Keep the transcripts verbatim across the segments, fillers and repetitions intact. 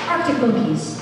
Arctic Monkeys.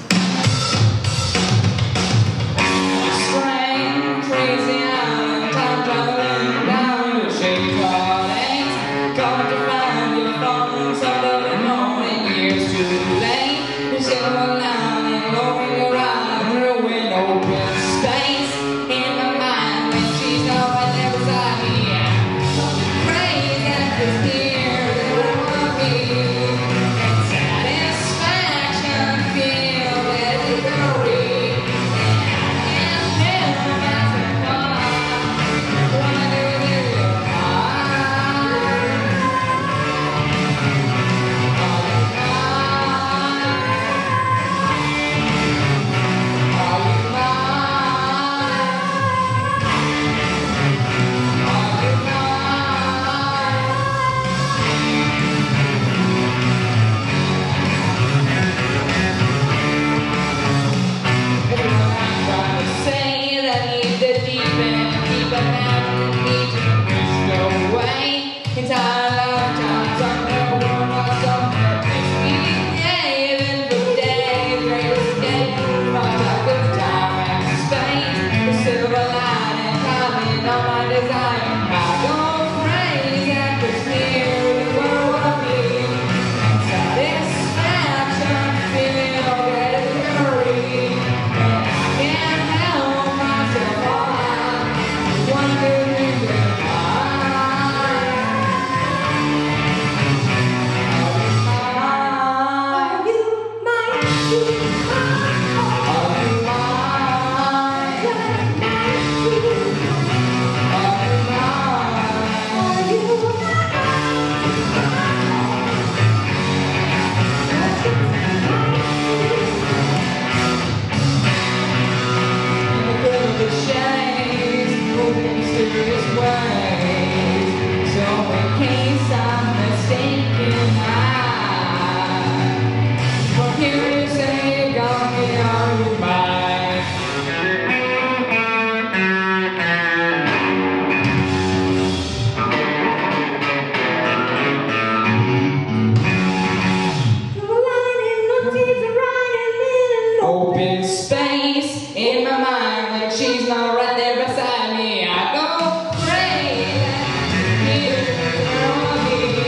Open space in my mind when she's not right there beside me. I go crazy, here for me.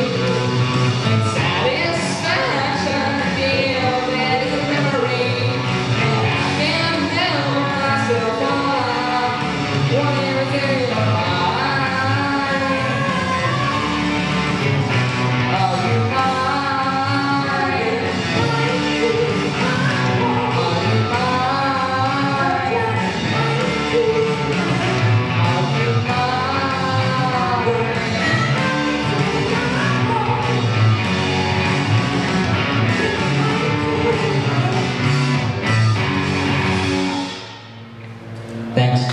And satisfaction feels that is a memory. And I can't help myself on one every day of my life. Are you mine? Thanks.